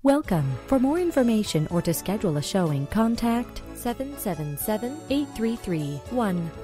Welcome. For more information or to schedule a showing, contact 777-833-1000.